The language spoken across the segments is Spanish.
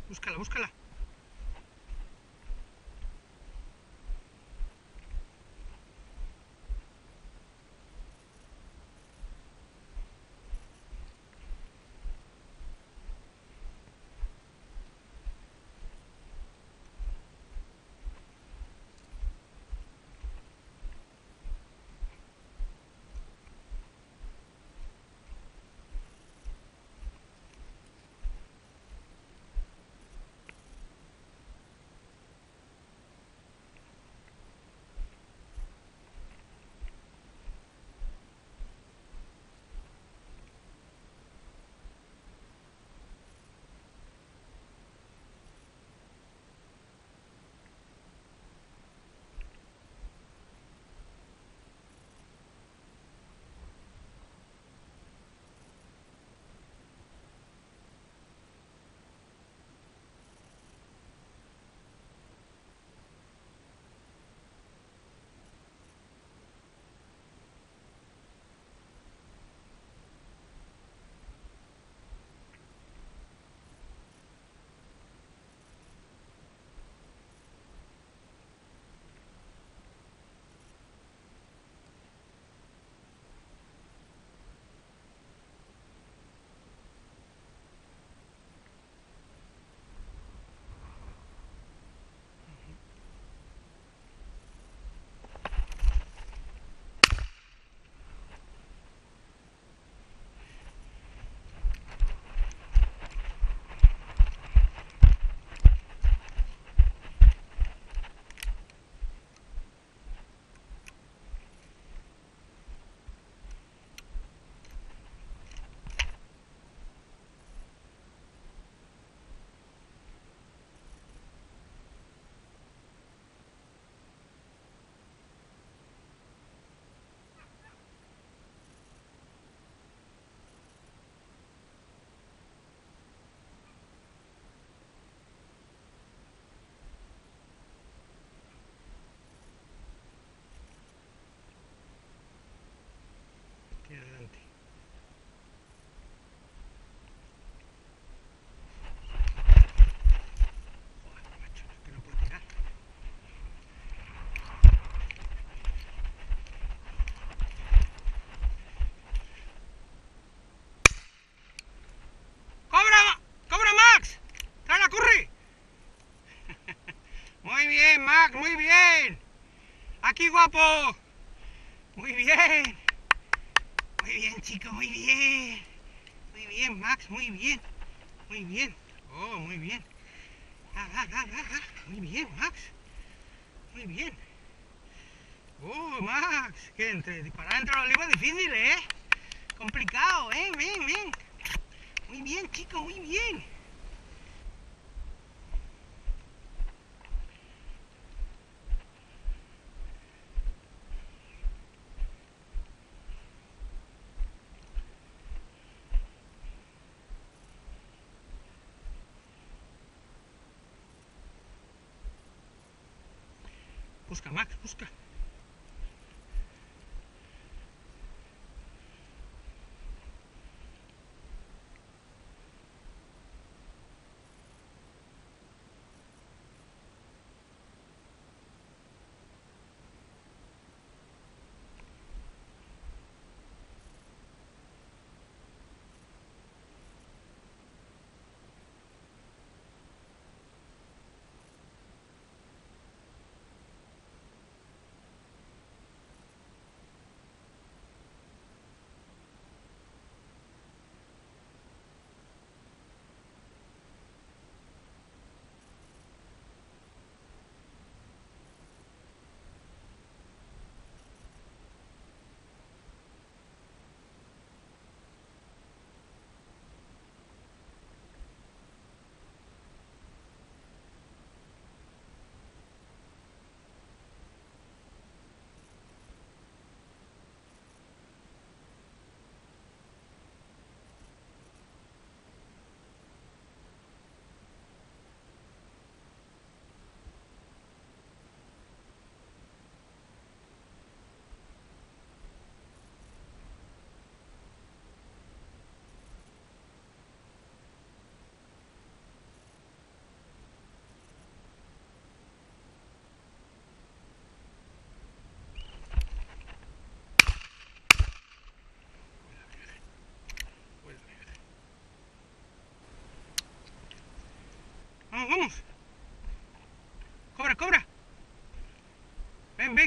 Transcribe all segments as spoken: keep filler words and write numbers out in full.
Búscala, búscala. Aquí adelante. Joder, macho, es que no puedo tirar. ¡Cobra! ¡Cobra, Max! ¡Trae la curry! Muy bien, Max, muy bien. Aquí, guapo. Muy bien. Muy bien, chico, muy bien. Muy bien, Max, muy bien. Muy bien. Oh, muy bien. Ah, ah, ah, ah, ah. Muy bien, Max. Muy bien. Oh, Max. Que entre disparar entre los libros es difícil, ¿eh? Complicado, ¿eh? Ven, ven. Muy bien, chico, muy bien. Busca, Max, busca.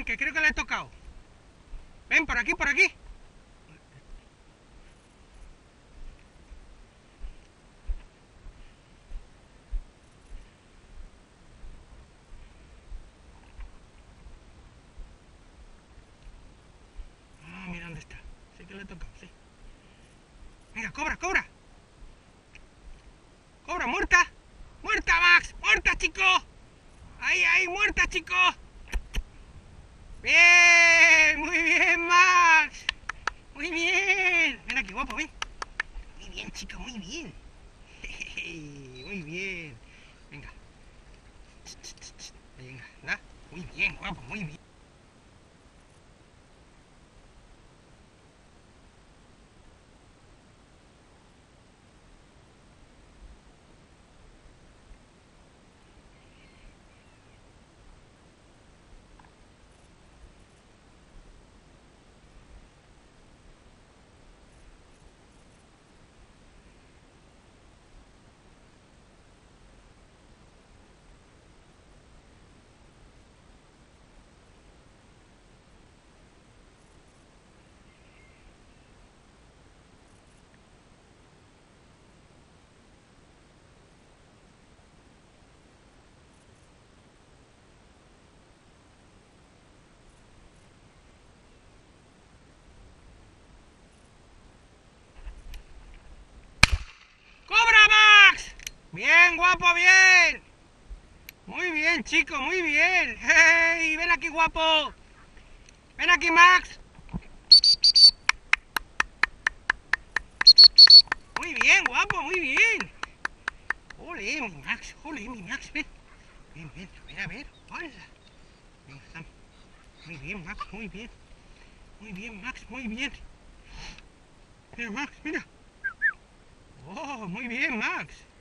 ven, que creo que le he tocado. Ven, por aquí, por aquí. Ah, mira dónde está. Sí que le he tocado, sí. Venga, cobra, cobra. Cobra, muerta. Muerta, Max. Muerta, chico. Ahí, ahí, muerta, chico. Bien, muy bien, Max. Muy bien. Ven aquí, guapo, ven. Muy bien, chico, muy bien. Muy bien. Venga. Venga, anda. Muy bien, guapo, muy bien. ¡Cobra, Max! Bien, guapo, bien. Muy bien, chico, muy bien. ¡Hey! Ven aquí, guapo. Ven aquí, Max. Muy bien, guapo, muy bien. Ole, mi Max, ole, mi Max, ven. Ven, ven, a ver, a ver. Hola. Venga, Sam. Muy bien, Max, muy bien. Muy bien, Max, muy bien. Mira, Max, mira. Oh, muy bien, Max.